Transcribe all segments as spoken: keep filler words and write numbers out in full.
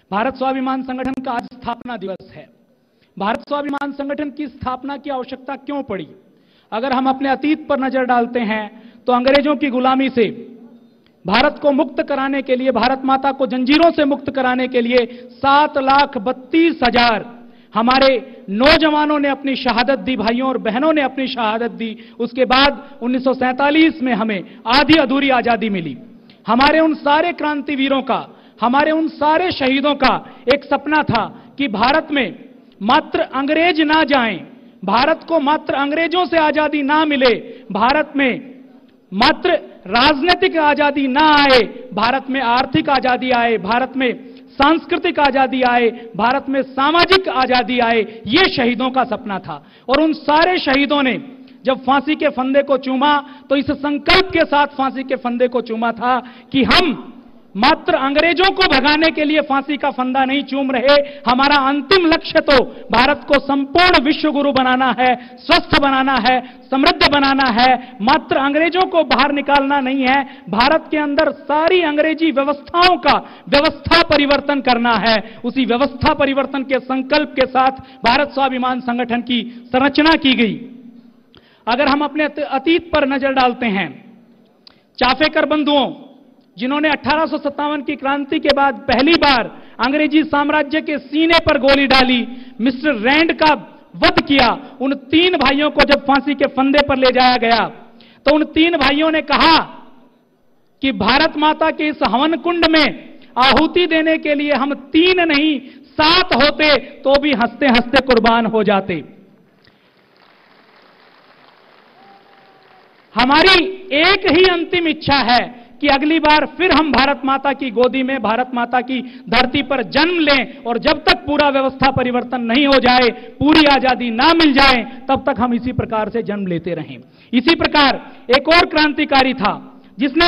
भारत स्वाभिमान संगठन का आज स्थापना दिवस है। भारत स्वाभिमान संगठन की स्थापना की आवश्यकता क्यों पड़ी? अगर हम अपने अतीत पर नजर डालते हैं तो अंग्रेजों की गुलामी से भारत को मुक्त कराने के लिए, भारत माता को जंजीरों से मुक्त कराने के लिए सात लाख बत्तीस हजार हमारे नौजवानों ने अपनी शहादत दी, भाइयों और बहनों ने अपनी शहादत दी। उसके बाद उन्नीस सौ सैंतालीस में हमें आधी अधूरी आजादी मिली। हमारे उन सारे क्रांतिवीरों का, हमारे उन सारे शहीदों का एक सपना था कि भारत में मात्र अंग्रेज ना जाएं, भारत को मात्र अंग्रेजों से आजादी ना मिले, भारत में मात्र राजनीतिक आजादी ना आए, भारत में आर्थिक आजादी आए, भारत में सांस्कृतिक आजादी आए, भारत में सामाजिक आजादी आए। यह शहीदों का सपना था। और उन सारे शहीदों ने जब फांसी के फंदे को चूमा तो इस संकल्प के साथ फांसी के फंदे को चूमा था कि हम मात्र अंग्रेजों को भगाने के लिए फांसी का फंदा नहीं चूम रहे, हमारा अंतिम लक्ष्य तो भारत को संपूर्ण विश्व गुरु बनाना है, स्वस्थ बनाना है, समृद्ध बनाना है, मात्र अंग्रेजों को बाहर निकालना नहीं है, भारत के अंदर सारी अंग्रेजी व्यवस्थाओं का व्यवस्था परिवर्तन करना है। उसी व्यवस्था परिवर्तन के संकल्प के साथ भारत स्वाभिमान संगठन की संरचना की गई। अगर हम अपने अतीत पर नजर डालते हैं, चाफेकर बंधुओं जिन्होंने अठारह सौ सत्तावन की क्रांति के बाद पहली बार अंग्रेजी साम्राज्य के सीने पर गोली डाली, मिस्टर रैंड का वध किया, उन तीन भाइयों को जब फांसी के फंदे पर ले जाया गया तो उन तीन भाइयों ने कहा कि भारत माता के इस हवन कुंड में आहुति देने के लिए हम तीन नहीं सात होते तो भी हंसते हंसते कुर्बान हो जाते। हमारी एक ही अंतिम इच्छा है कि अगली बार फिर हम भारत माता की गोदी में, भारत माता की धरती पर जन्म लें, और जब तक पूरा व्यवस्था परिवर्तन नहीं हो जाए, पूरी आजादी ना मिल जाए, तब तक हम इसी प्रकार से जन्म लेते रहें। इसी प्रकार एक और क्रांतिकारी था जिसने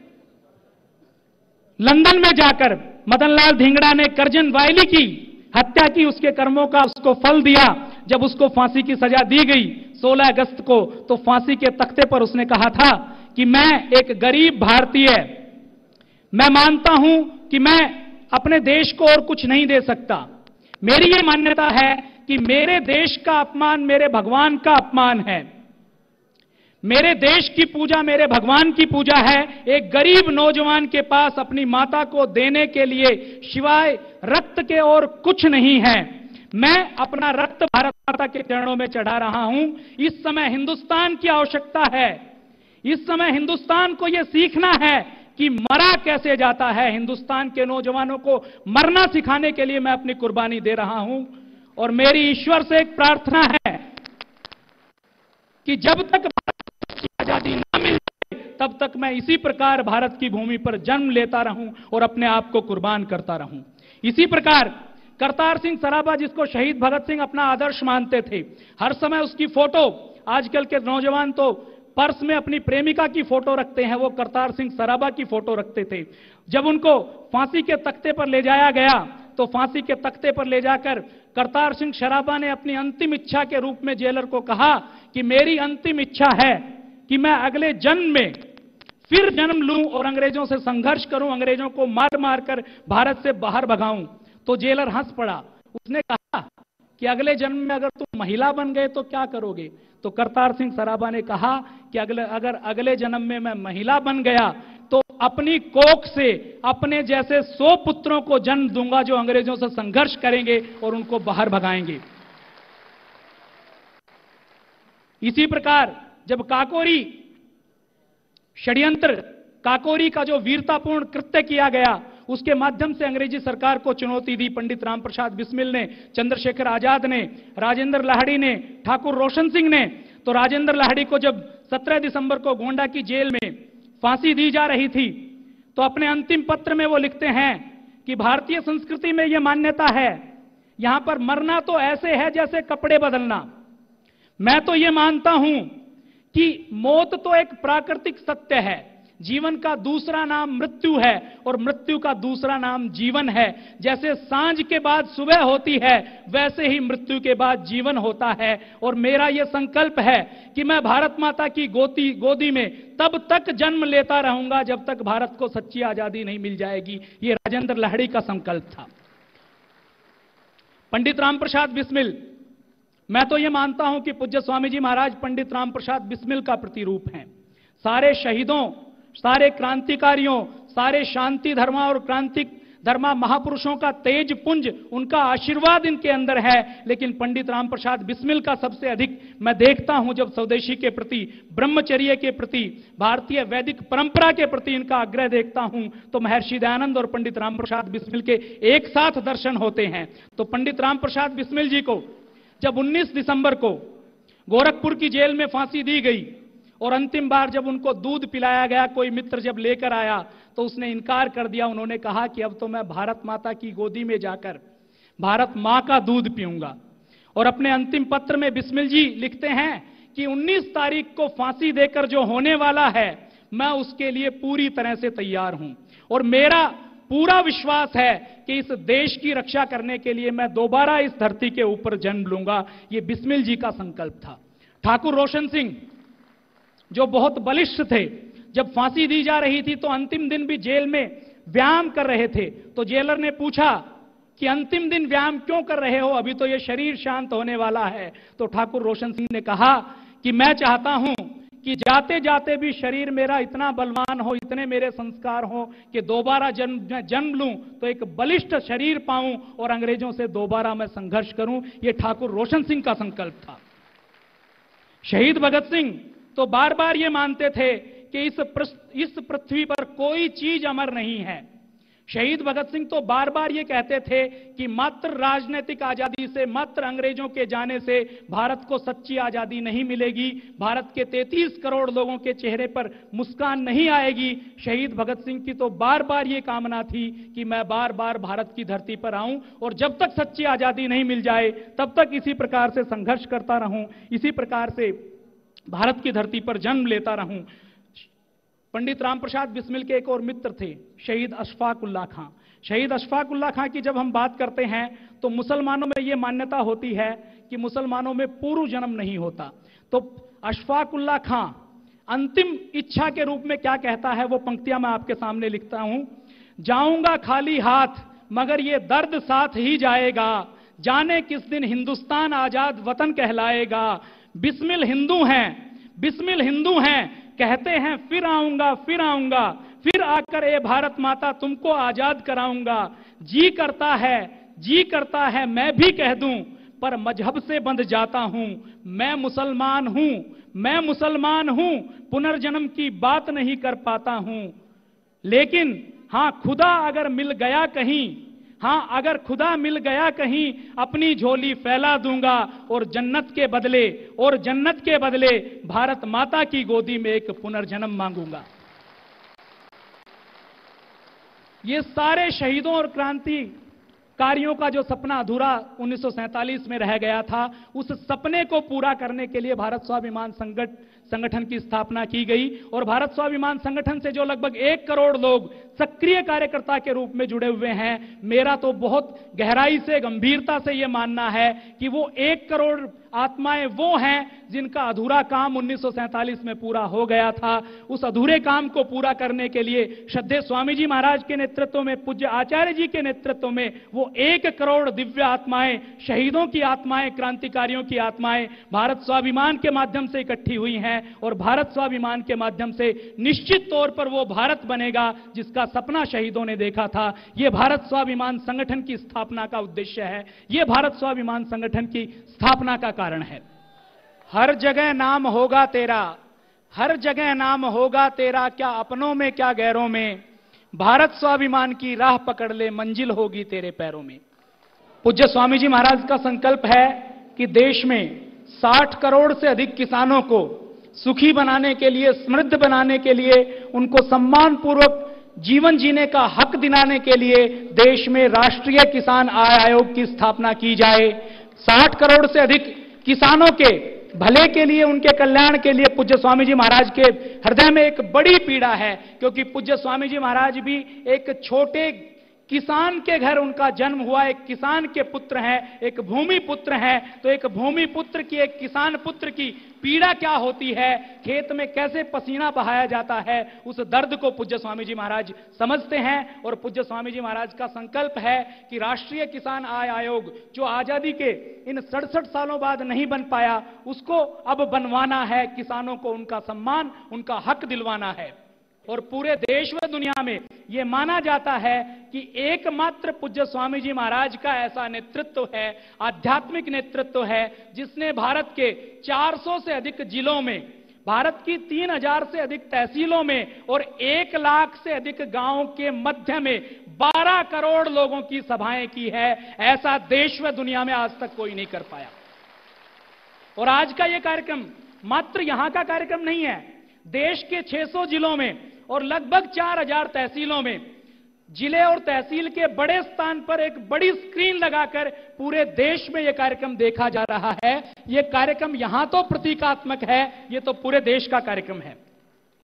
लंदन में जाकर मदनलाल धिंगड़ा ने करजन वायली की हत्या की, उसके कर्मों का उसको फल दिया। जब उसको फांसी की सजा दी गई सोलह अगस्त को, तो फांसी के तख्ते पर उसने कहा था कि मैं एक गरीब भारतीय, मैं मानता हूं कि मैं अपने देश को और कुछ नहीं दे सकता। मेरी यह मान्यता है कि मेरे देश का अपमान मेरे भगवान का अपमान है, मेरे देश की पूजा मेरे भगवान की पूजा है। एक गरीब नौजवान के पास अपनी माता को देने के लिए सिवाय रक्त के और कुछ नहीं है। मैं अपना रक्त भारत माता के चरणों में चढ़ा रहा हूं। इस समय हिंदुस्तान की आवश्यकता है, इस समय हिंदुस्तान को यह सीखना है कि मरा कैसे जाता है। हिंदुस्तान के नौजवानों को मरना सिखाने के लिए मैं अपनी कुर्बानी दे रहा हूं। और मेरी ईश्वर से एक प्रार्थना है कि जब तक भारत की आजादी ना मिल जाए तब तक मैं इसी प्रकार भारत की भूमि पर जन्म लेता रहूं और अपने आप को कुर्बान करता रहूं। इसी प्रकार करतार सिंह सराभा, जिसको शहीद भगत सिंह अपना आदर्श मानते थे, हर समय उसकी फोटो, आजकल के नौजवान तो पर्स में अपनी प्रेमिका की फोटो रखते हैं, वो करतार सिंह सराभा की फोटो रखते थे। जब उनको फांसी के तख्ते पर ले जाया गया तो फांसी के तख्ते पर ले जाकर करतार सिंह सराभा ने अपनी अंतिम इच्छा के रूप में जेलर को कहा कि मेरी अंतिम इच्छा है कि मैं अगले जन्म में फिर जन्म लूं और अंग्रेजों से संघर्ष करूं, अंग्रेजों को मार मार कर भारत से बाहर भगाऊं। तो जेलर हंस पड़ा। उसने कहा कि अगले जन्म में अगर तुम महिला बन गए तो क्या करोगे? तो करतार सिंह सराभा ने कहा कि अगले अगर अगले जन्म में मैं महिला बन गया तो अपनी कोख से अपने जैसे सौ पुत्रों को जन्म दूंगा जो अंग्रेजों से संघर्ष करेंगे और उनको बाहर भगाएंगे। इसी प्रकार जब काकोरी षड्यंत्र, काकोरी का जो वीरतापूर्ण कृत्य किया गया, उसके माध्यम से अंग्रेजी सरकार को चुनौती दी पंडित राम प्रसाद बिस्मिल ने, चंद्रशेखर आजाद ने, राजेंद्र लाहिड़ी ने, ठाकुर रोशन सिंह ने। तो राजेंद्र लाहिड़ी को जब सत्रह दिसंबर को गोंडा की जेल में फांसी दी जा रही थी तो अपने अंतिम पत्र में वो लिखते हैं कि भारतीय संस्कृति में यह मान्यता है, यहां पर मरना तो ऐसे है जैसे कपड़े बदलना। मैं तो यह मानता हूं कि मौत तो एक प्राकृतिक सत्य है, जीवन का दूसरा नाम मृत्यु है और मृत्यु का दूसरा नाम जीवन है। जैसे सांझ के बाद सुबह होती है वैसे ही मृत्यु के बाद जीवन होता है। और मेरा यह संकल्प है कि मैं भारत माता की गोदी गोदी में तब तक जन्म लेता रहूंगा जब तक भारत को सच्ची आजादी नहीं मिल जाएगी। यह राजेंद्र लाहिड़ी का संकल्प था। पंडित रामप्रसाद बिस्मिल, मैं तो यह मानता हूं कि पूज्य स्वामी जी महाराज पंडित रामप्रसाद बिस्मिल का प्रतिरूप हैं। सारे शहीदों, सारे क्रांतिकारियों, सारे शांति धर्मा और क्रांति धर्मा महापुरुषों का तेज पुंज, उनका आशीर्वाद इनके अंदर है। लेकिन पंडित रामप्रसाद बिस्मिल का सबसे अधिक मैं देखता हूं, जब स्वदेशी के प्रति, ब्रह्मचर्य के प्रति, भारतीय वैदिक परंपरा के प्रति इनका आग्रह देखता हूं, तो महर्षि दयानंद और पंडित रामप्रसाद बिस्मिल के एक साथ दर्शन होते हैं। तो पंडित रामप्रसाद बिस्मिल जी को जब उन्नीस दिसंबर को गोरखपुर की जेल में फांसी दी गई और अंतिम बार जब उनको दूध पिलाया गया, कोई मित्र जब लेकर आया तो उसने इनकार कर दिया। उन्होंने कहा कि अब तो मैं भारत माता की गोदी में जाकर भारत मां का दूध पीऊंगा। और अपने अंतिम पत्र में बिस्मिल जी लिखते हैं कि उन्नीस तारीख को फांसी देकर जो होने वाला है, मैं उसके लिए पूरी तरह से तैयार हूं और मेरा पूरा विश्वास है कि इस देश की रक्षा करने के लिए मैं दोबारा इस धरती के ऊपर जन्म लूंगा। यह बिस्मिल जी का संकल्प था। ठाकुर रोशन सिंह जो बहुत बलिष्ठ थे, जब फांसी दी जा रही थी तो अंतिम दिन भी जेल में व्यायाम कर रहे थे। तो जेलर ने पूछा कि अंतिम दिन व्यायाम क्यों कर रहे हो, अभी तो यह शरीर शांत होने वाला है। तो ठाकुर रोशन सिंह ने कहा कि मैं चाहता हूं कि जाते जाते भी शरीर मेरा इतना बलवान हो, इतने मेरे संस्कार हो कि दोबारा जन्म जन्म लूं तो एक बलिष्ठ शरीर पाऊं और अंग्रेजों से दोबारा मैं संघर्ष करूं। यह ठाकुर रोशन सिंह का संकल्प था। शहीद भगत सिंह तो बार बार ये मानते थे कि इस इस पृथ्वी पर कोई चीज अमर नहीं है। शहीद भगत सिंह तो बार बार ये कहते थे कि मात्र राजनीतिक आजादी से, मात्र अंग्रेजों के जाने से भारत को सच्ची आजादी नहीं मिलेगी, भारत के तैंतीस करोड़ लोगों के चेहरे पर मुस्कान नहीं आएगी। शहीद भगत सिंह की तो बार बार ये कामना थी कि मैं बार बार भारत की धरती पर आऊं और जब तक सच्ची आजादी नहीं मिल जाए तब तक इसी प्रकार से संघर्ष करता रहूं, इसी प्रकार से भारत की धरती पर जन्म लेता रहूं। पंडित रामप्रसाद बिस्मिल के एक और मित्र थे, शहीद अशफाक उल्लाह खां। शहीद अशफाक उल्लाह खां की जब हम बात करते हैं तो मुसलमानों में यह मान्यता होती है कि मुसलमानों में पूर्व जन्म नहीं होता। तो अशफाक उल्लाह खां अंतिम इच्छा के रूप में क्या कहता है, वो पंक्तियां मैं आपके सामने लिखता हूं। जाऊंगा खाली हाथ मगर ये दर्द साथ ही जाएगा, जाने किस दिन हिंदुस्तान आजाद वतन कहलाएगा। बिस्मिल हिंदू हैं, बिस्मिल हिंदू हैं, कहते हैं फिर आऊंगा फिर आऊंगा, फिर आकर ए भारत माता तुमको आजाद कराऊंगा। जी करता है जी करता है मैं भी कह दूं, पर मजहब से बंध जाता हूं। मैं मुसलमान हूं मैं मुसलमान हूं, पुनर्जन्म की बात नहीं कर पाता हूं। लेकिन हां खुदा अगर मिल गया कहीं, हां अगर खुदा मिल गया कहीं, अपनी झोली फैला दूंगा और जन्नत के बदले और जन्नत के बदले भारत माता की गोदी में एक पुनर्जन्म मांगूंगा। ये सारे शहीदों और क्रांतिकारियों का जो सपना अधूरा उन्नीस सौ सैंतालीस में रह गया था, उस सपने को पूरा करने के लिए भारत स्वाभिमान संगठन संगठन की स्थापना की गई। और भारत स्वाभिमान संगठन से जो लगभग एक करोड़ लोग सक्रिय कार्यकर्ता के रूप में जुड़े हुए हैं, मेरा तो बहुत गहराई से, गंभीरता से यह मानना है कि वो एक करोड़ आत्माएं वो हैं जिनका अधूरा काम उन्नीस सौ सैंतालीस में पूरा हो गया था। उस अधूरे काम को पूरा करने के लिए श्रद्धेय स्वामी जी महाराज के नेतृत्व में, पूज्य आचार्य जी के नेतृत्व में वो एक करोड़ दिव्य आत्माएं, शहीदों की आत्माएं, क्रांतिकारियों की आत्माएं भारत स्वाभिमान के माध्यम से इकट्ठी हुई हैं। और भारत स्वाभिमान के माध्यम से निश्चित तौर पर वो भारत बनेगा जिसका सपना शहीदों ने देखा था। यह भारत स्वाभिमान संगठन की स्थापना का उद्देश्य है, यह भारत स्वाभिमान संगठन की स्थापना का कारण है। हर जगह नाम होगा तेरा, हर जगह नाम होगा तेरा, क्या अपनों में क्या गैरों में, भारत स्वाभिमान की राह पकड़ ले मंजिल होगी तेरे पैरों में। पूज्य स्वामी जी महाराज का संकल्प है कि देश में साठ करोड़ से अधिक किसानों को सुखी बनाने के लिए, समृद्ध बनाने के लिए, उनको सम्मान पूर्वक जीवन जीने का हक दिलाने के लिए देश में राष्ट्रीय किसान आय आयोग की स्थापना की जाए। साठ करोड़ से अधिक किसानों के भले के लिए, उनके कल्याण के लिए पूज्य स्वामी जी महाराज के हृदय में एक बड़ी पीड़ा है, क्योंकि पूज्य स्वामी जी महाराज भी एक छोटे किसान के घर उनका जन्म हुआ, एक किसान के पुत्र हैं, एक भूमि पुत्र हैं, तो एक भूमि पुत्र की, एक किसान पुत्र की पीड़ा क्या होती है, खेत में कैसे पसीना बहाया जाता है, उस दर्द को पूज्य स्वामी जी महाराज समझते हैं। और पूज्य स्वामी जी महाराज का संकल्प है कि राष्ट्रीय किसान आय आयोग जो आजादी के इन सड़सठ सालों बाद नहीं बन पाया, उसको अब बनवाना है, किसानों को उनका सम्मान, उनका हक दिलवाना है। और पूरे देश व दुनिया में यह माना जाता है कि एकमात्र पूज्य स्वामी जी महाराज का ऐसा नेतृत्व है, आध्यात्मिक नेतृत्व है, जिसने भारत के चार सौ से अधिक जिलों में, भारत की तीन हज़ार से अधिक तहसीलों में और एक लाख से अधिक गांवों के मध्य में बारह करोड़ लोगों की सभाएं की है। ऐसा देश व दुनिया में आज तक कोई नहीं कर पाया। और आज का यह कार्यक्रम मात्र यहां का कार्यक्रम नहीं है, देश के छह सौ जिलों में और लगभग चार हज़ार तहसीलों में, जिले और तहसील के बड़े स्थान पर एक बड़ी स्क्रीन लगाकर पूरे देश में यह कार्यक्रम देखा जा रहा है। यह कार्यक्रम यहां तो प्रतीकात्मक है, यह तो पूरे देश का कार्यक्रम है।